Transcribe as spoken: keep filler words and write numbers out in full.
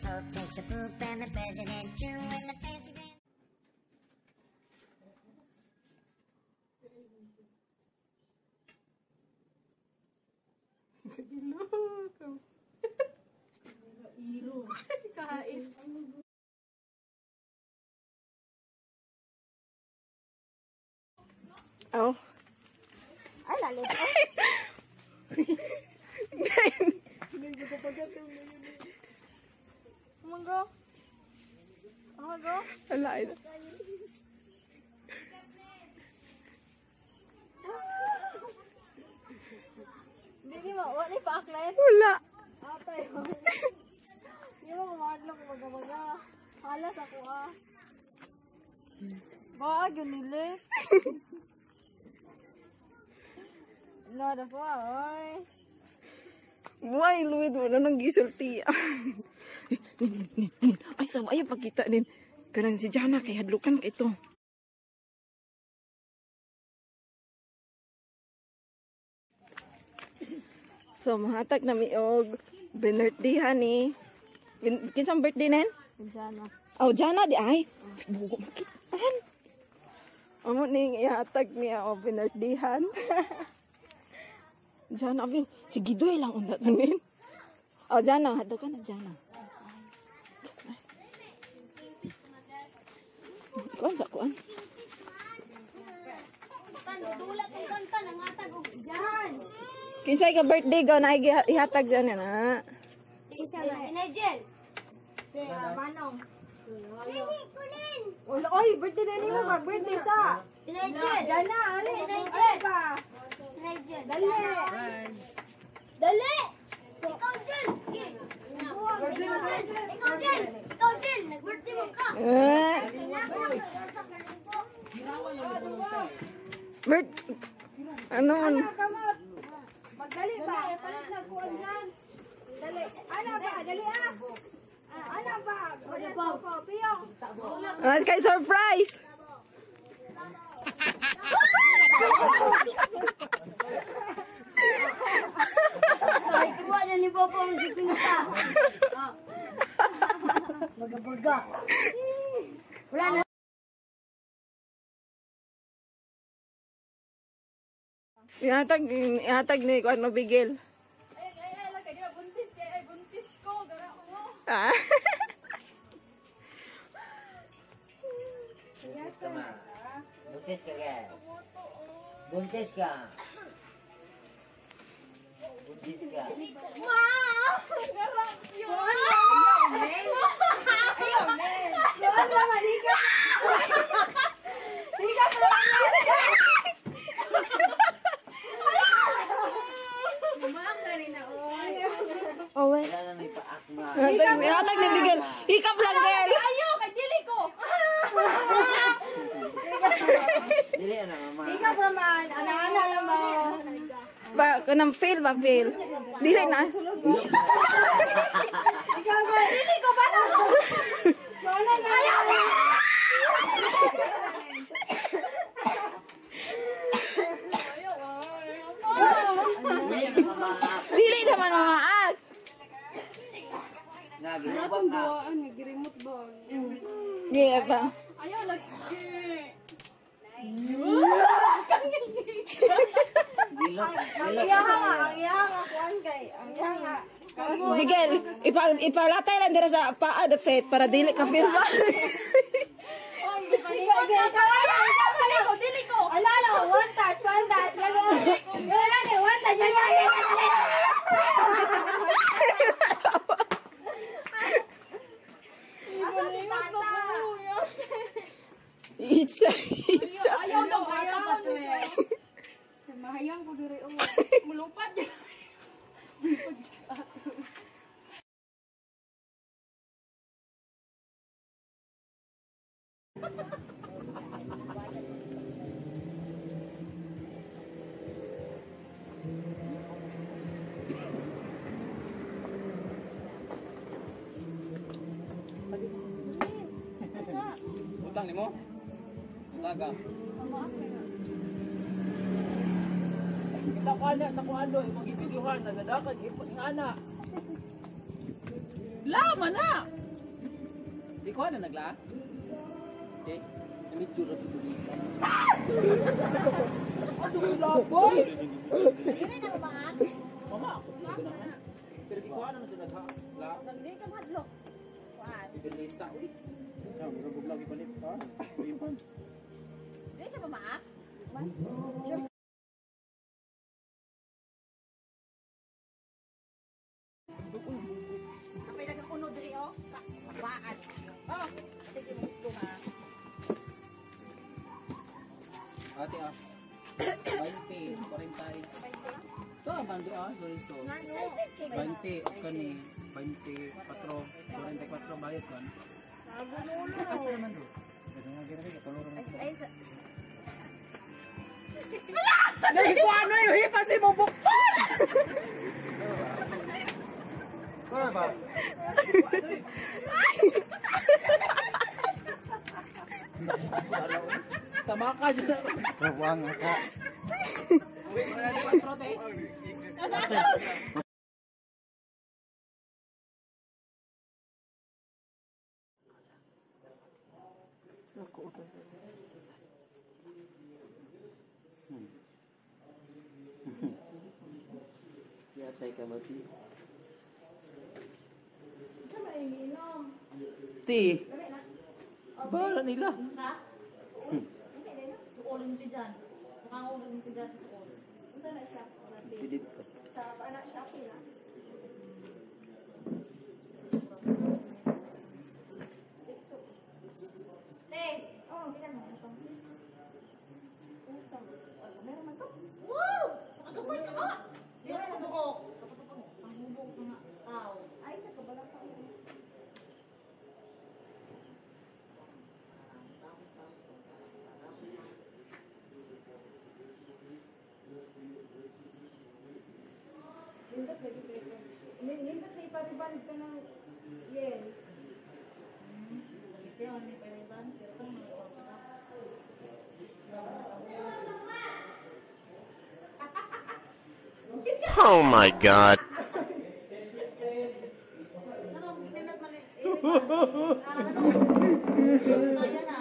Pope takes a poop and the president too and the fancy man. Look. Ilo. Kain. Oh. Ay, lalit. Mangga. Mangga. Alay. Hindi mo, wala pa aklet. Wala. Atay. Hindi mo kumadlok maga-maga. Halas ako ah. Ba, yun nila. Wala na pa, oy. Buhay, luwid mo na nang gisulti. Ay, sama ayaw pagkita din. Karang si Jana, kay hadlukan ka ito. So, mahatag na mi og birthday honey. Kinsang birthday nen? Jana. Oh, Jana di ay. Bugo makitaan. Amo ning ihatag niya og birthday han. Jana abi, sige doy lang undat manin. Oh, Jana, hadto ka na Jana. Kuan sa kuan. Dula kang kanta nang atag og Jan. Kinsay ka birthday gaw na ihatag dyan na. Isa ba? Nigel. Si Manong. Nini kunin. Wala oy, birthday na nimo mag birthday sa. Nigel. Jana, ali. Nigel. Nigel. Dali. Dali. Ikaw Jel. Ikaw Jel. Ikaw Jel. Nag-birthday mo ka. Eh. Bird. Ano man? Magdali ba? Palit na kuwan dyan. Dali. Ano ba? Dali ah. Ano ba? Ano ba? Piyong. Ah, kay surprise. Ay, kuha na ni Papa ang sikinta. Baga-baga. Wala na. Ihatag, ihatag ni kuan mabigil. Ay, ay, ay, lagay na buntis. Ay, buntis ko. Gara mo. Ah. Buntis ka ma. Buntis ka ka. Buntis ka. Buntis ka. Ma! Gara yun. Ayaw, Nen. Ayaw, Nen. Ayaw, Nen. Liga. Liga ka naman. Oh, wait. Wala na may paak na. Ihatag, ihatag ni bigil. Hikap lang girl. Ayaw, kay dili ko. Dili na mama. Ikaw naman, anak-anak naman. Ba, kanang feel ba feel? Dili na. Ikaw ba, dili ko ba na? Wala na. Ayaw na. Dili na mama. Dili naman mamaak. Nagilubang ka. Nag-remote ba? Yeah, ba? Ayaw, lagi. Dilok. Ang iyahang nga, ang iyahang nga, kuhan kay, ang iyahang nga. Bigel, ipa ipalatay lang dira sa paa the pet para dili ka pirma. Oh, hindi pa rin. Ikaw, ikaw, ikaw, dili ko, dili ko. Ala, ala, one touch, one touch. Wala ni, one touch. Yan, yan, yan, yan. It's the Ayaw daw, ayaw pa to eh. Mahayang ko diri o. Mulupad yan. Utang nimo? Taga. Kita ko ana sa kuano imong ibidyohan nagadakag ipon nga ana. Lama na. ikaw na nagla. Okay. Medyo ra dito. Ano laboy? Dili na mamaan. Mama, ako sige naman. Pero ikaw na na nagha. La. Dili ka madlok. Kuan. Ibelita uy. Sa rubog lagi palit ha. Uy. Dili siya mamaan. Apay nagkakuno diri oh. Sabaan. Oh, sige mo ito ha. Ate ah. twenty, forty. To bando ah, sorry so. twenty kani twenty-four, forty-four bayad kan. Nabunulo. Asa naman do? Pero nga gina ka tulong mo. Ay sa Dai ko ano yung hipan si bubuk. Para ba? Tama ka dyan. Kawang ka. Wala ni patro te. Yatay ka mati. Ti. Bara nila. ha? Suolin mo dyan. Mukang mo dyan sa suol. Unsa na siya? Pidit. Sa anak siya pila. Te, oh, bilan mo ito. Meron man to? Wow! Nakagabay ka ba? Meron mo ko. Tapos pag panghubog mga tao. Ay, sa kabala pa. Hindi pwede pwede. Hindi sa ipalibalik ka ng yes. Ito yung ano ipaliban. Pero kung mga Oh my god. ano, hindi na mali. Ano? Kaya na.